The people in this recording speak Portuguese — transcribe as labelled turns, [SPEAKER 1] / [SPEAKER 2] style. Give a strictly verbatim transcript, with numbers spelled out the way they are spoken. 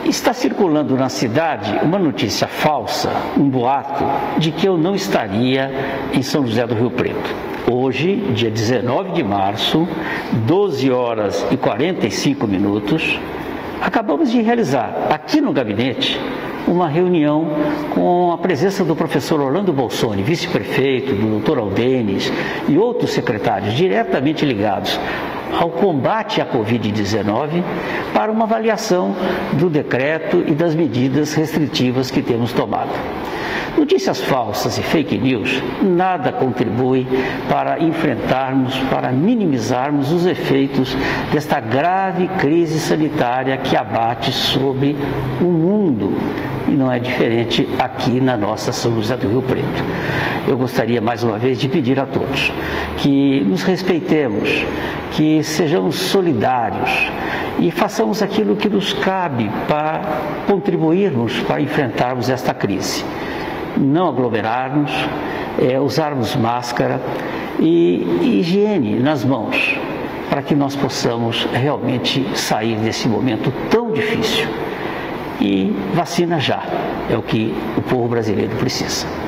[SPEAKER 1] Está circulando na cidade uma notícia falsa, um boato, de que eu não estaria em São José do Rio Preto. Hoje, dia dezenove de março, doze horas e quarenta e cinco minutos, acabamos de realizar aqui no gabinete uma reunião com a presença do professor Orlando Bolsoni, vice-prefeito, do doutor Aldenes e outros secretários diretamente ligados ao combate à Covid dezenove, para uma avaliação do decreto e das medidas restritivas que temos tomado. Notícias falsas e fake news nada contribuem para enfrentarmos, para minimizarmos os efeitos desta grave crise sanitária que abate sobre o mundo. E não é diferente aqui na nossa São José do Rio Preto. Eu gostaria mais uma vez de pedir a todos que nos respeitemos, que sejamos solidários e façamos aquilo que nos cabe para contribuirmos para enfrentarmos esta crise. Não aglomerarmos, é, usarmos máscara e higiene nas mãos, para que nós possamos realmente sair desse momento tão difícil. E vacina já, é o que o povo brasileiro precisa.